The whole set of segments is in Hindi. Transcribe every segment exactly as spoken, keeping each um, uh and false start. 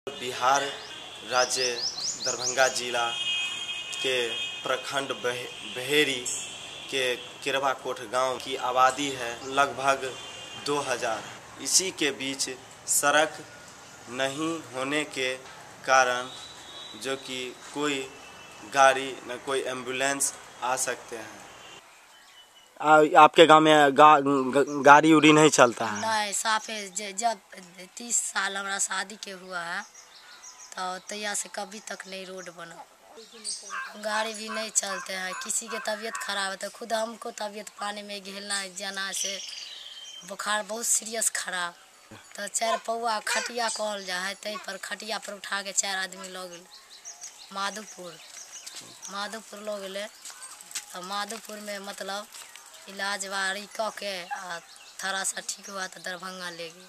बिहार राज्य दरभंगा जिला के प्रखंड बहेरी के किरवाकोट गांव की आबादी है लगभग दो हज़ार। इसी के बीच सड़क नहीं होने के कारण जो कि कोई गाड़ी न कोई एम्बुलेंस आ सकते हैं। आ, आपके गांव में गा, गा, गाड़ी उड़ी नहीं चलता है? नहीं, साफे जब तीस साल हमारा शादी के हुआ है तो तैया से कभी तक नहीं रोड बना, गाड़ी भी नहीं चलते हैं। किसी के तबीयत खराब है तो खुद हमको तबीयत पानी में घेलना जाना से बुखार बहुत सीरियस खराब, तो चार पौआ खटिया कहल जा है, तै पर खटिया पर उठा के चार आदमी लो गए माधोपुर माधोपुर लो गए। तो माधोपुर में मतलब इलाज वारी क के आ थोड़ा सा ठीक हुआ तो दरभंगा ले गए।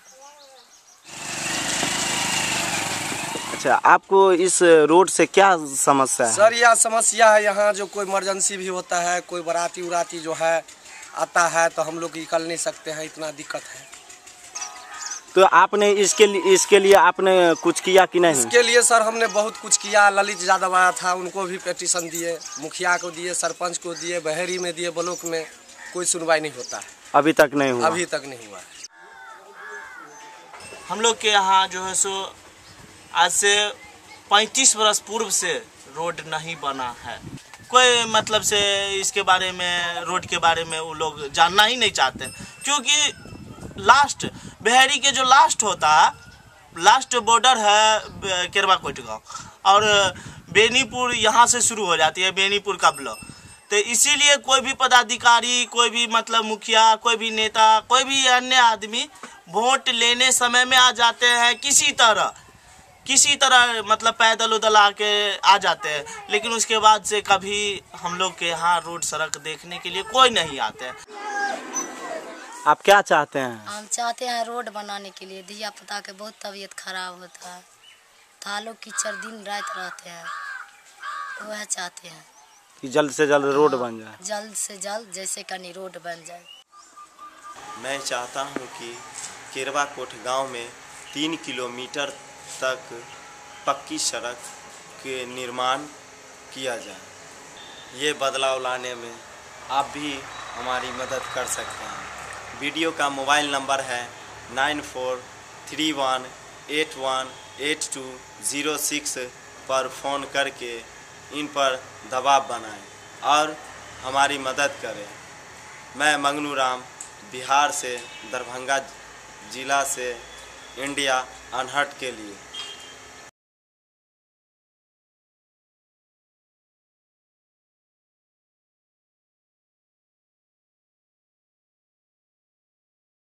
अच्छा, आपको इस रोड से क्या समस्या है? सर यह समस्या है, यहाँ जो कोई इमरजेंसी भी होता है, कोई बराती उराती जो है आता है तो हम लोग निकल नहीं सकते हैं, इतना दिक्कत है। तो आपने इसके लिए इसके लिए आपने कुछ किया कि नहीं? इसके लिए सर हमने बहुत कुछ किया। ललित यादव आया था, उनको भी पिटीशन दिए, मुखिया को दिए, सरपंच को दिए, बहेरी में दिए, ब्लॉक में, कोई सुनवाई नहीं होता है। अभी तक नहीं हुआ? अभी तक नहीं हुआ है। हम लोग के यहाँ जो है सो आज से पैंतीस वर्ष पूर्व से रोड नहीं बना है। कोई मतलब से इसके बारे में, रोड के बारे में वो लोग जानना ही नहीं चाहते, क्योंकि लास्ट बहेरी के जो लास्ट होता है, लास्ट बॉर्डर है किरवाकोट गाँव और बेनीपुर यहाँ से शुरू हो जाती है, बेनीपुर का ब्लॉक। तो इसीलिए कोई भी पदाधिकारी, कोई भी मतलब मुखिया, कोई भी नेता, कोई भी अन्य आदमी वोट लेने समय में आ जाते हैं, किसी तरह किसी तरह मतलब पैदल उदल आके आ जाते हैं, लेकिन उसके बाद से कभी हम लोग के यहाँ रोड सड़क देखने के लिए कोई नहीं आते हैं। आप क्या चाहते हैं? हम चाहते हैं रोड बनाने के लिए, धिया पुता के बहुत तबीयत खराब होता है, थालों कीचड़ दिन रात रहते हैं, वह चाहते हैं कि जल्द से जल्द रोड बन जाए। जल्द से जल्द जैसे कहीं रोड बन जाए। मैं चाहता हूं कि किरवाकोट गांव में तीन किलोमीटर तक पक्की सड़क के निर्माण किया जाए। ये बदलाव लाने में आप भी हमारी मदद कर सकते हैं। वीडियो का मोबाइल नंबर है nine four three one eight one eight two zero six पर फ़ोन करके इन पर दबाव बनाएं और हमारी मदद करें। मैं मंगनूराम बिहार से दरभंगा जिला से इंडिया अनहट के लिए।